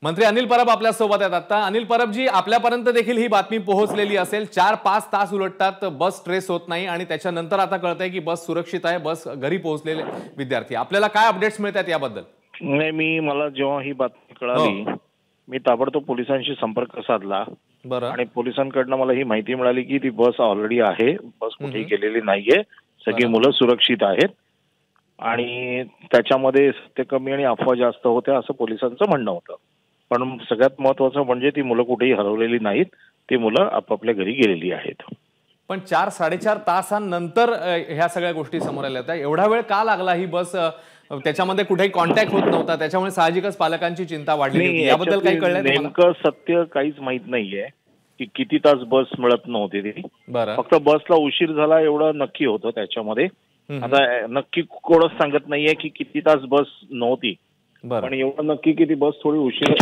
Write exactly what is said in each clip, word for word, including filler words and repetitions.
मंत्री अनिल परब आपल्या सोबत आहेत आता। अनिल परब जी, आपल्यापर्यंत देखील ही बातमी पोहोचलेली असेल, चार पाच तास उलटतात, बस ट्रेस होत नाही आणि त्याच्यानंतर आता कळतंय की बस सुरक्षित आहे, बस घरी पोहोचलेले विद्यार्थी। आपल्याला काय अपडेट्स मिळतात याबद्दल? नाही, मी मला जेव्हा ही बातमी कळाली मी ताबडतोब पोलिसांशी संपर्क साधला। बरं। आणि पोलिसांकडून मला ही माहिती मिळाली की ती बस ऑलरेडी आहे, बस कुठेही गेलेली नाहीये, सगळी मुलं सुरक्षित आहेत आणि त्याच्यामध्ये सत्य कमी आणि अफवा जास्त होत्या असं पोलिसांचं म्हणणं होतं। पण सगळ्यात महत्त्वाचं म्हणजे ती मुलं कुठेही हरवलेली नाहीत, ती मुलं आपापल्या घरी गेलेली आहेत। पण चार साडेचार तासांनंतर ह्या सगळ्या गोष्टी समोर आल्या होत्या, एवढा वेळ का लागला? ही बस त्याच्यामध्ये कुठेही कॉन्टॅक्ट होत नव्हता, त्याच्यामुळे साहजिकच पालकांची चिंता वाढली होती। याबद्दल काही कळलंय? नेमकं सत्य काहीच माहित नाहीये की किती तास बस मिळत नव्हती ती। बरं। फक्त बसला उशीर झाला एवढं नक्की होतं त्याच्यामध्ये। आता नक्की कोणच सांगत नाहीये की किती तास बस नव्हती, पण एवढं नक्की की ती बस थोडी उशीर,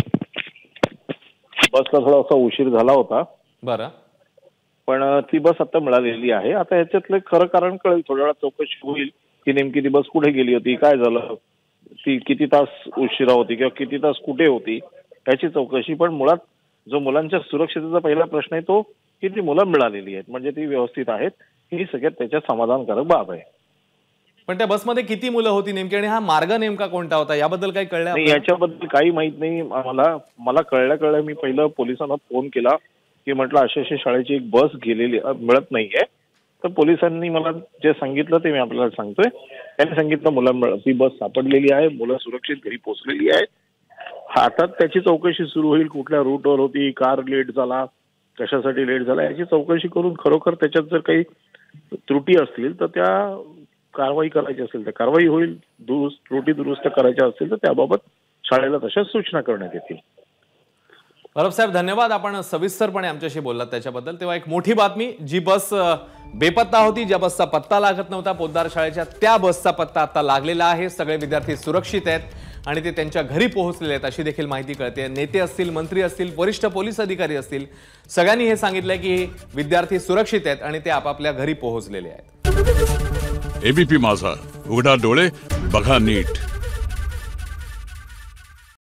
बसला थोडासा उशीर झाला होता। बरं। पण ती बस आता मिळालेली आहे। आता याच्यातलं खरं कारण कळेल, थोड्या वेळात चौकशी होईल की नेमकी ती बस कुठे गेली होती, काय झालं, ती किती तास उशिरा होती किंवा किती तास कुठे होती याची चौकशी। पण मुळात जो मुलांच्या सुरक्षेचा पहिला प्रश्न आहे तो की ती मुलं मिळालेली आहेत, म्हणजे ती व्यवस्थित आहेत, ही सगळ्यात त्याच्यात समाधानकारक बाब आहे। पण त्या बसमध्ये किती मुलं होती नेमकी आणि हा मार्ग नेमका कोणता होता याबद्दल काही कळलं? नाही, याच्याबद्दल काही माहित नाही मला। मला कळल्या कळल्या मी पहिलं पोलिसांना फोन केला की म्हटलं अशा अशा शाळेची एक बस गेलेली मिळत नाहीये। तर पोलिसांनी मला जे सांगितलं ते मी आपल्याला सांगतोय। त्यांनी सांगितलं मुलं ती बस सापडलेली आहे, मुलं सुरक्षित घरी पोहोचलेली आहे। आता त्याची चौकशी सुरू होईल, कुठल्या रूटवर होती, कार लेट झाला, कशासाठी लेट झाला याची चौकशी करून खरोखर त्याच्यात जर काही त्रुटी असतील तर त्या कारवाई करायची असेल तर कारवाई होईल, दुरुस्त त्रुटी दुरुस्त करायच्या असतील तर त्याबाबत शाळेला तशाच सूचना करण्यात येतील। परब साहेब, धन्यवाद, आपण सविस्तरपणे आमच्याशी बोललात त्याच्याबद्दल। तेव्हा एक मोठी बातमी, जी बस बेपत्ता होती, ज्या बसचा पत्ता लागत नव्हता पोद्दार शाळेच्या, त्या बसचा पत्ता आता लागलेला आहे। सगळे विद्यार्थी सुरक्षित आहेत आणि ते त्यांच्या घरी पोहोचलेले आहेत अशी देखील माहिती कळते। नेते असतील, मंत्री असतील, वरिष्ठ पोलीस अधिकारी असतील, सगळ्यांनी हे सांगितलंय की विद्यार्थी सुरक्षित आहेत आणि ते आपापल्या घरी पोहोचलेले आहेत। एबीपी माझा, उघडा डोळे बघा नीट।